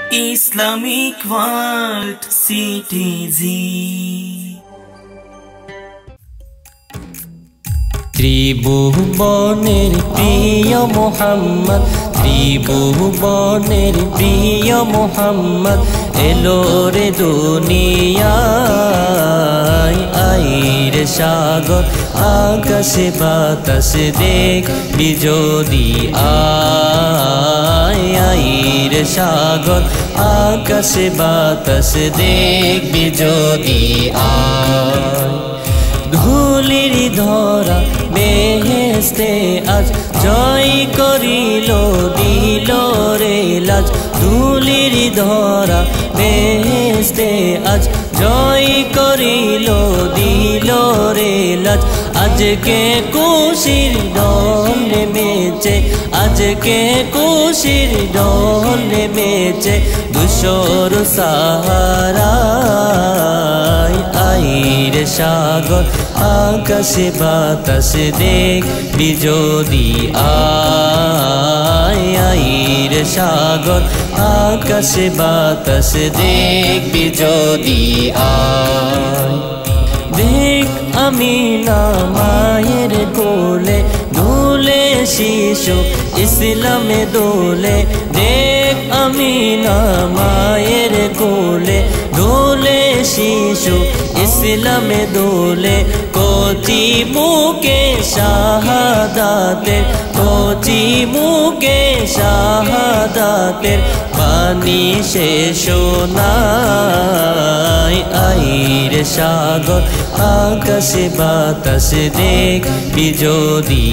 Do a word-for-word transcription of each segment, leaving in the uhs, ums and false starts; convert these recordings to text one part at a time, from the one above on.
Islamic World C T Z ত্রিভুবনের প্রিয় মোহাম্মদ, ত্রিভুবনের প্রিয় মোহাম্মদ এলো রে দুনিয়ায়। আইরে সাগর আকাশে বাতাস দেখবি যদি আয়, আইরে সাগর আকাশে বাতাস দেখবি যদি আয়। ধুলির ধরা বেহেশতে আজ জয় করিল দিল রে লাজ। ধুলির ধরা বেহেশতে আজ জয় করিল দিল রে লাজ। আজকে খুশির ঢল নেমেছে, আজকে খুশির ঢল নেমেছে ধূসর সাহারায়। আইরে সাগর আকাশে বাতাস দেখবি যদি আয়, আইরে সাগর আকাশে বাতাস দেখবি যদি আয়। দেখ আমিনা মায়ের কোলে দোলে শিশু ইসলামে দোলে। দেখ আমিনা মায়ের কোলে দোলে শিশু ইসলামে দোলে। কচি মুখে শাহাদাতের, কচি মুখে শাহাদাতের পানি শেষ নাই। আইরে সাগর আকাশে বাতাস দেখবি যদি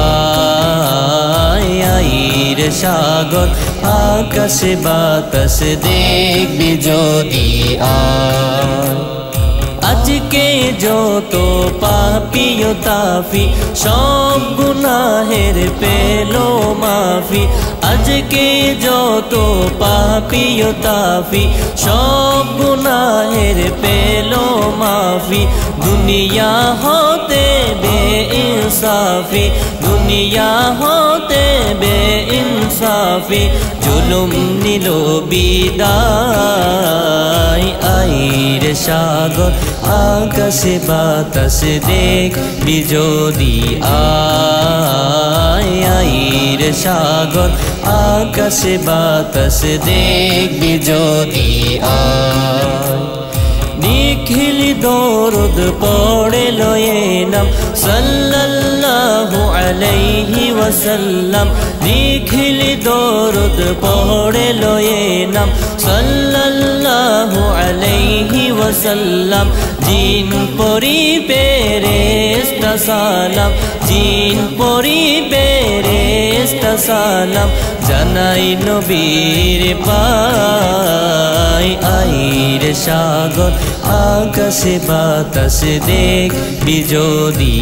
আয়, আইরে সাগর আকাশে বাতাস দেখবি যদি আয়। আজকে যত পাপী ও তাফি সব গুনাহের পেলো মাফি। আজকে যত পাপী ও তাফি সব গুনাহের পেলো মাফি। দুনিয়া হতে বেইনসাফি, দুনিয়া হতে বেইনসাফি জুলুম নিল বিদায়। আইরে সাগর আকাশে বাতাস দেখবি যদি আয়, আইরে সাগর আকাশে বাতাস দেখবি যদি আয়। নিখিল দরুদ পড়ে লয়ে নাম সাল্লাল্লাহু আলাইহি ওয়াসাল্লাম। নিখিল দরুদ পড়ে লয়ে নাম সাল্লাল্লাহু আলাইহি ওয়াসাল্লাম। জিন পরি ফেরেশতা সালাম, জিন পরি ফেরেশতা সালাম জানাই নবীর পায়। আইরে সাগর আকাশে বাতাস দেখবি যদি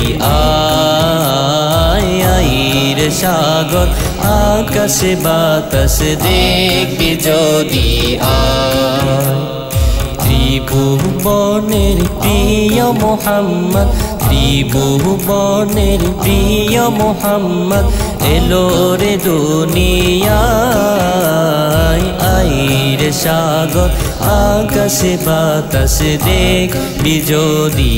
আয়, আইরে সাগর আকাশে বাতাস দেখবি যদি আয়। ত্রিভুবনের প্রিয় মোহাম্মদ, ত্রিভুবনের প্রিয় মোহাম্মদ এলো রে দুনিয়ায়। আইরে সাগর আকাশে বাতাস দেখবি যদি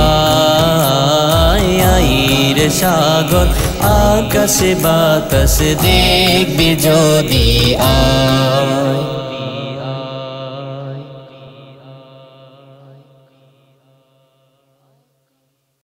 আয়, আইরে সাগর আকাশে বাতাস দেখবি যদি আয়।